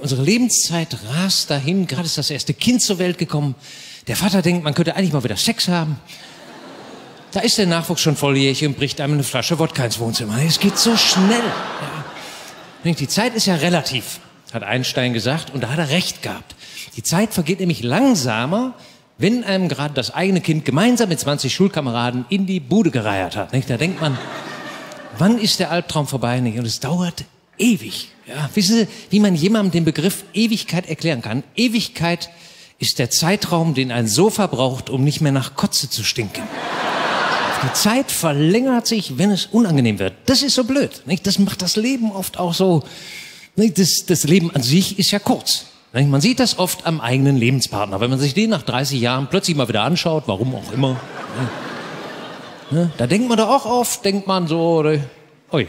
Unsere Lebenszeit rast dahin. Gerade ist das erste Kind zur Welt gekommen. Der Vater denkt, man könnte eigentlich mal wieder Sex haben. Da ist der Nachwuchs schon volljährig und bricht einem eine Flasche Wodka ins Wohnzimmer. Es geht so schnell. Ja. Die Zeit ist ja relativ, hat Einstein gesagt, und da hat er recht gehabt. Die Zeit vergeht nämlich langsamer, wenn einem gerade das eigene Kind gemeinsam mit 20 Schulkameraden in die Bude gereiert hat. Da denkt man, wann ist der Albtraum vorbei? Und es dauert ewig. Ja, wissen Sie, wie man jemandem den Begriff Ewigkeit erklären kann? Ewigkeit ist der Zeitraum, den ein Sofa braucht, um nicht mehr nach Kotze zu stinken. Die Zeit verlängert sich, wenn es unangenehm wird. Das ist so blöd. Nicht? Das macht das Leben oft auch so. Nicht? Das Leben an sich ist ja kurz. Nicht? Man sieht das oft am eigenen Lebenspartner. Wenn man sich den nach 30 Jahren plötzlich mal wieder anschaut, warum auch immer. Ne? Da denkt man doch auch oft, denkt man so, ui.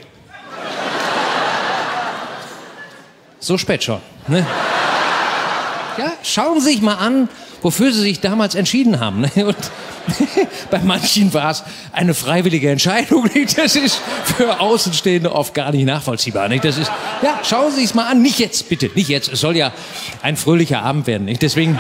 So spät schon. Ne? Ja, schauen Sie sich mal an, wofür Sie sich damals entschieden haben. Ne? Und bei manchen war es eine freiwillige Entscheidung. Das ist für Außenstehende oft gar nicht nachvollziehbar. Nicht? Das ist, ja, schauen Sie es mal an. Nicht jetzt, bitte, nicht jetzt. Es soll ja ein fröhlicher Abend werden. Nicht? Deswegen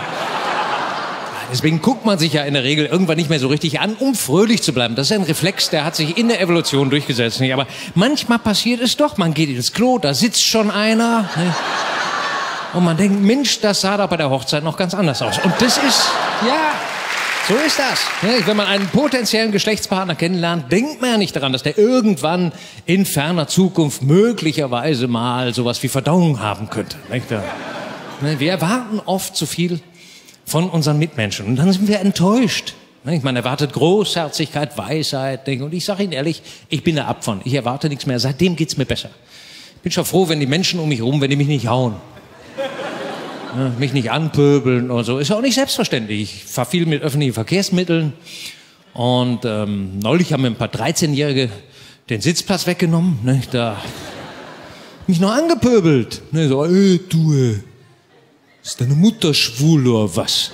guckt man sich ja in der Regel irgendwann nicht mehr so richtig an, um fröhlich zu bleiben. Das ist ein Reflex, der hat sich in der Evolution durchgesetzt. Nicht? Aber manchmal passiert es doch. Man geht ins Klo, da sitzt schon einer. Nicht? Und man denkt, Mensch, das sah da bei der Hochzeit noch ganz anders aus. Und das ist, ja... So ist das. Wenn man einen potenziellen Geschlechtspartner kennenlernt, denkt man ja nicht daran, dass der irgendwann in ferner Zukunft möglicherweise mal sowas wie Verdauung haben könnte. Wir erwarten oft zu viel von unseren Mitmenschen und dann sind wir enttäuscht. Man erwartet Großherzigkeit, Weisheit. Und ich sage Ihnen ehrlich, ich bin da ab von. Ich erwarte nichts mehr. Seitdem geht's mir besser. Ich bin schon froh, wenn die Menschen um mich herum, wenn die mich nicht hauen. Mich nicht anpöbeln und so. Ist ja auch nicht selbstverständlich. Ich fahre viel mit öffentlichen Verkehrsmitteln. Und neulich haben mir ein paar 13-Jährige den Sitzplatz weggenommen. Ne, da mich noch angepöbelt. Ne, so, du, ist deine Mutter schwul oder was?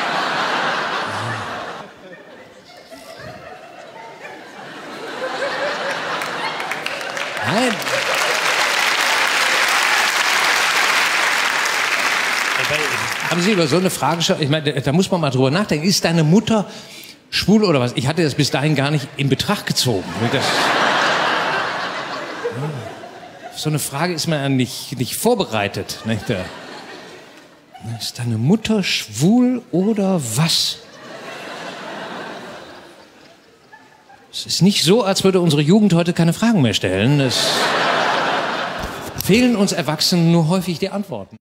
Nein. Haben Sie über so eine Frage schon, ich meine, da muss man mal drüber nachdenken. Ist deine Mutter schwul oder was? Ich hatte das bis dahin gar nicht in Betracht gezogen. So eine Frage ist man ja nicht vorbereitet. Nicht? Ist deine Mutter schwul oder was? Es ist nicht so, als würde unsere Jugend heute keine Fragen mehr stellen. Es fehlen uns Erwachsenen nur häufig die Antworten.